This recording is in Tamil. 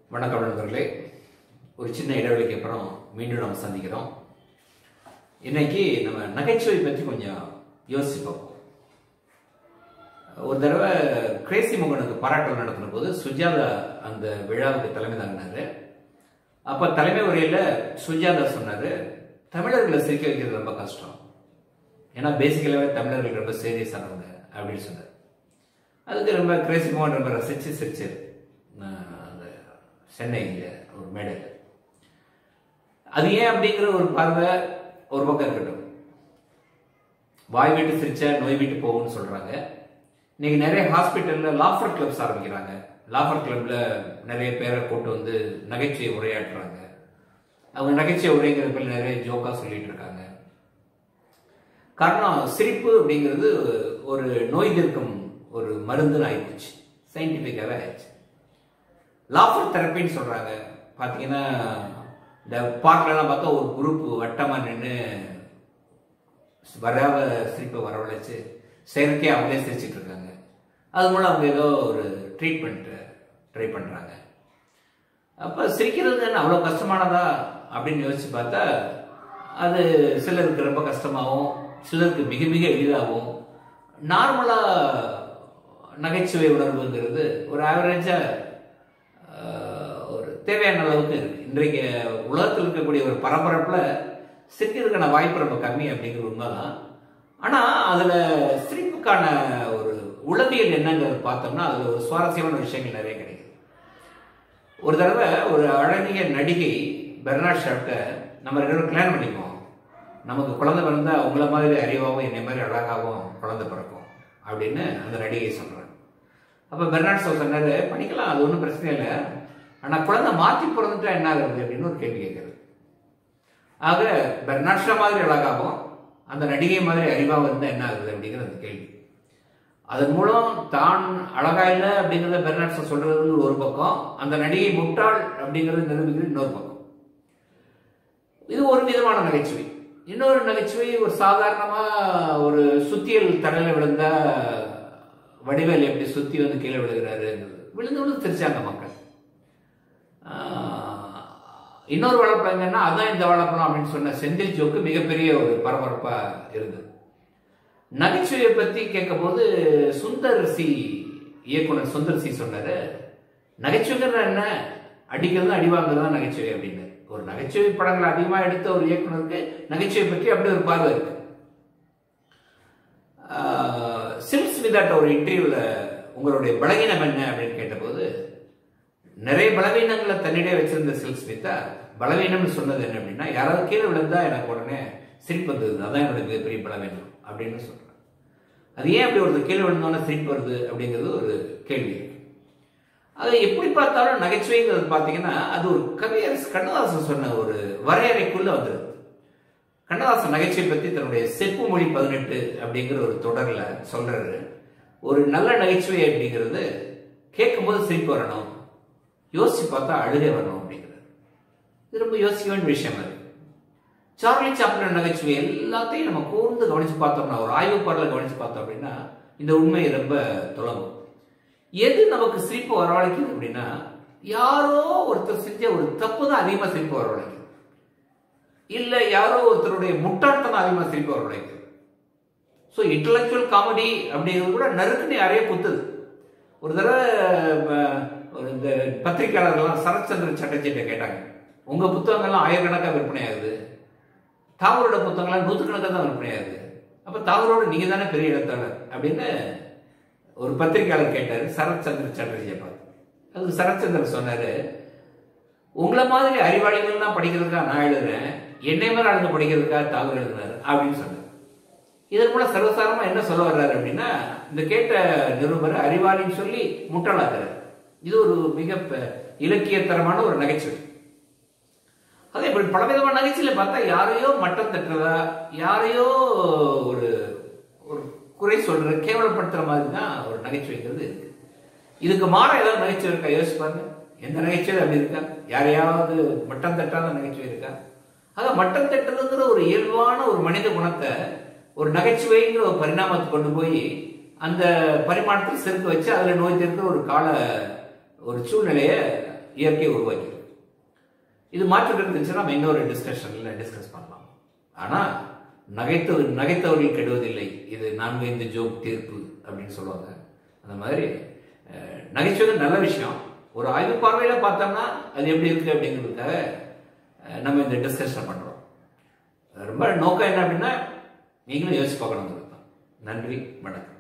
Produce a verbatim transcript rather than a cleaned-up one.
வணக்கம் நண்பர்களே. ஒரு சின்ன இடைவெளிக்கு அப்புறம் மீண்டும் நம்ம சந்திக்கிறோம். இன்னைக்கு நம்ம நகைச்சுவை பற்றி கொஞ்சம் யோசிச்சு பார்ப்போம். ஒரு தடவை கிரேசி மோகனுக்கு பாராட்டல் நடத்தின போது சுஜாதா அந்த விழாவுக்கு தலைமை தாங்கினாரு. அப்ப தலைமை உரையில சுஜாதா சொன்னாரு, தமிழர்களை சிரிக்க வைக்கிறது ரொம்ப கஷ்டம், ஏன்னா பேசிக்கலாவே தமிழர்கள் ரொம்ப சீரியஸானவங்க அப்படின்னு சொன்னார். அதுக்கு ரொம்ப கிரேசி மோகன் ரொம்ப ரசிச்சு சிரிச்சார். சென்னையில் ஒரு மேடையில். அது ஏன் அப்படிங்கிற ஒரு பார்வை ஒரு பக்கம் இருக்கட்டும். வாய் விட்டு சிரிச்சா நோய் விட்டு போகும்னு சொல்றாங்க. இன்னைக்கு நிறைய ஹாஸ்பிட்டல்ல லாஃபர் கிளப்ஸ் ஆரம்பிக்கிறாங்க. லாஃபர் கிளப்ல நிறைய பேரை கூட்டு வந்து நகைச்சுவை உரையாற்றுறாங்க. அவங்க நகைச்சுவை உரைங்கிற பேர் நிறைய ஜோக்கா சொல்லிட்டு இருக்காங்க. காரணம், சிரிப்பு அப்படிங்கிறது ஒரு நோய் தீர்க்கும் ஒரு மருந்துன்னு ஆயிடுச்சு, சயின்டிபிக்காவே ஆயிடுச்சு. லாஃபர் தெரப்பின்னு சொல்றாங்க. பார்த்தீங்கன்னா இந்த பார்க்கலாம் பார்த்தா ஒரு குரூப் வட்டமா நின்று வராத சிரிப்பை வரவழைச்சு செயற்கையாக அவங்களே சிரிச்சுட்டு இருக்காங்க. அது மூலம் அவங்க ஏதோ ஒரு ட்ரீட்மெண்ட் ட்ரை பண்றாங்க. அப்போ சிரிக்கிறது அவ்வளோ கஷ்டமானதா அப்படின்னு யோசிச்சு பார்த்தா அது சிலருக்கு ரொம்ப கஷ்டமாகவும் சிலருக்கு மிக மிக எளிதாகவும். நார்மலா நகைச்சுவை உணர்வுங்கிறது ஒரு ஆவரேஜா ஒரு தேவையான அளவுக்கு இருக்கு. இன்றைக்கு உலகத்தில் இருக்கக்கூடிய ஒரு பரபரப்புல சிரிக்கிறதுக்கான வாய்ப்பு ரொம்ப கம்மி அப்படிங்கிற உண்மைதான். ஆனா அதுல சிரிப்புக்கான ஒரு உளவியல் என்னங்கிறது பார்த்தோம்னா அதுல ஒரு சுவாரஸ்யமான விஷயங்கள் நிறைய கிடைக்குது. ஒரு தடவை ஒரு அழகிய நடிகை பெர்னாட் ஷாட்ட நம்ம ரெண்டு பேரும் கல்யாணம் பண்ணிப்போம், நமக்கு குழந்தை பிறந்தா உங்களை மாதிரி அறிவாகவும் என்னை மாதிரி அழகாகவும் குழந்தை பிறக்கும் அப்படின்னு அந்த நடிகை சொல்றாங்க. அப்ப பெர்னாட் ஷா சொன்னாரு, பண்ணிக்கலாம், அது ஒன்றும் பிரச்சனை இல்லை, ஆனா குழந்தை மாற்றி பிறந்துட்டா என்ன ஆகுது அப்படின்னு ஒரு கேள்வி கேட்கறது. ஆக பெர்னாட் ஷா மாதிரி அழகாகவும் அந்த நடிகை மாதிரி அறிவாக இருந்தா என்ன ஆகுது அப்படிங்கிற அந்த கேள்வி. அதன் மூலம் தான் அழகா இல்லை அப்படிங்கிறத பெர்னாட் ஷா சொல்றது ஒரு பக்கம், அந்த நடிகை முட்டாள் அப்படிங்கிறது நிரூபிக்கிறது இன்னொரு பக்கம். இது ஒரு விதமான நகைச்சுவை. இன்னொரு நகைச்சுவை ஒரு சாதாரணமா ஒரு சுத்தியல் தரையில விழுந்தா வடிவேல் எப்படி சுத்தி வந்து கீழே விழுகிறாரு, விழுந்து விழுந்து சிரிச்சாங்க மக்கள். இன்னொரு வாழைப்பழம் என்னன்னா அதான் இந்த வாழைப்பழம் அப்படின்னு சொன்ன செந்தில் ஜோக்கு மிகப்பெரிய ஒரு பரபரப்பா இருந்தது. நகைச்சுவையை பத்தி கேட்கும் போது சுந்தர் சி இயக்குனர் சுந்தர் சி சொன்னாரு, நகைச்சுவைங்கிறது என்ன, அடிக்கிறது அடி வாங்குறது நகைச்சுவை அப்படின்னு. ஒரு நகைச்சுவை படங்களை அதிகமாக எடுத்த ஒரு இயக்குனருக்கு நகைச்சுவை பற்றி அப்படி ஒரு பார்வை இருக்கு. சில்க் ஸ்மிதாட்ட ஒரு இன்டர்வியூல உங்களுடைய பலவீனம் என்ன அப்படின்னு கேட்டபோது நிறைய பலவீனங்களை தன்னிடையே வச்சிருந்த சில்க் ஸ்மிதா பலவீனம்னு சொன்னது என்ன அப்படின்னா, யாராவது கீழே விழுந்தா எனக்கு உடனே சிரிப்பு வந்தது, அதான் என்னோட மிகப்பெரிய பலவீனம் அப்படின்னு சொல்றேன். அது ஏன் அப்படி ஒரு கீழே விழுந்தோன்னா சிரிப்பு வருது அப்படிங்கிறது ஒரு கேள்வி இருக்கு. அது எப்படி பார்த்தாலும் நகைச்சுவைங்கிறது பார்த்தீங்கன்னா அது ஒரு கவியரசு கண்ணதாசன் சொன்ன ஒரு வரையறைக்குள்ள வந்துடுது. கண்ணதாசன் நகைச்சுவை பற்றி தன்னுடைய செப்பு மொழி பதினெட்டு அப்படிங்கிற ஒரு தொடரில் சொல்றாரு, ஒரு நல்ல நகைச்சுவை அப்படிங்கிறது கேட்கும் போது சிரிப்பு வரணும், யோசிச்சு பார்த்தா அழுகை வரணும் அப்படிங்கிறது. இது ரொம்ப யோசிக்க வேண்டிய விஷயம். அது சார்லி சாப்ளின் நகைச்சுவை எல்லாத்தையும் நம்ம கூர்ந்து கவனிச்சு பார்த்தோம்னா, ஒரு ஆய்வு பாடலை கவனிச்சு பார்த்தோம் அப்படின்னா இந்த உண்மை ரொம்ப தொடங்கும். எது நமக்கு சிரிப்பு வரவழைக்குது அப்படின்னா, யாரோ ஒருத்தர் செஞ்ச ஒரு தப்பு தான் அதிகமாக சிரிப்பு வரவழைக்குது, இல்ல யாரோ ஒருத்தருடைய முட்டாள்தனம் அதிகமாக சிரிப்பு வரவழைக்குது. ஸோ இன்டலெக்சுவல் காமெடி அப்படிங்கிறது கூட நறுக்குன்னு யாரையே குத்துது. ஒரு தடவை இந்த பத்திரிகையாளர்கள்லாம் சரத்சந்திர சட்டர்ஜிட்ட கேட்டாங்க, உங்க புத்தகங்கள்லாம் ஆயிரக்கணக்காக விற்பனை ஆகுது, தாவரோட புத்தகங்கள்லாம் நூற்றுக்கணக்காக தான் விற்பனை ஆகுது, அப்ப தாவரோட நீங்க தானே பெரிய எழுத்தாளர் அப்படின்னு ஒரு பத்திரிகையாளர் கேட்டாரு சரத்சந்திர சட்டர்ஜியை பார்த்து. அதுக்கு சரத்சந்திரன் சொன்னாரு, உங்களை மாதிரி அறிவாளிகள்லாம் படிக்கிறதுக்காக நான் எழுதுறேன், என்னை மாதிரி ஆளுங்க படிக்கிறதுக்காக தாவூர் எழுதுனாரு அப்படின்னு சொன்னார். இதன் மூலம் சர்வசாரமா என்ன சொல்ல வர்றாரு அப்படின்னா, இந்த கேட்ட நிருபரை அறிவாளின்னு சொல்லி முட்டாளாக்குறாரு. இது ஒரு மிக இலக்கியத்தரமான ஒரு நகைச்சுவை. அதே இப்படி பலவிதமான நகைச்சுவையில பார்த்தா யாரையோ மட்டம் தட்டுறதா, யாரையோ ஒரு ஒரு குறை சொல்ற கேவலப்படுத்துற மாதிரி தான் ஒரு நகைச்சுவைங்கிறது இருக்கு. இதுக்கு மாற ஏதாவது நகைச்சுவை இருக்கா யோசிச்சு பாருங்க. எந்த நகைச்சுவை அப்படி இருக்கா? யாரையாவது மட்டம் தட்டாத நகைச்சுவை இருக்கா? ஆக மட்டம் தட்டுறதுங்கிற ஒரு இயல்பான ஒரு மனித குணத்தை ஒரு நகைச்சுவைங்கிற ஒரு பரிணாமத்தை கொண்டு போய் அந்த பரிமாணத்தில் செருக்க வச்சு அதுல நோய் தீர்க்கிற ஒரு கால ஒரு சூழ்நிலையை இயற்கையை உருவாக்கியிருக்கு. இது மாற்றம் இருந்துச்சுன்னா நம்ம இன்னொரு டிஸ்கஷன்ல டிஸ்கஸ் பண்ணலாம். ஆனா நகைத்தவர் நகைத்தவர்கள் கெடுவதில்லை, இது நான்கு ஐந்து ஜோக் தீர்ப்பு அப்படின்னு சொல்லுவாங்க. அந்த மாதிரி நகைச்சுவை நல்ல விஷயம். ஒரு ஆய்வு பார்வையில பார்த்தோம்னா அது எப்படி இருக்கு அப்படிங்கிறதுக்காக நம்ம இந்த டிஸ்கஷன் பண்றோம். ரொம்ப நோக்கம் என்ன அப்படின்னா நீங்களும் யோசிச்சு பார்க்கணும். நன்றி, வணக்கம்.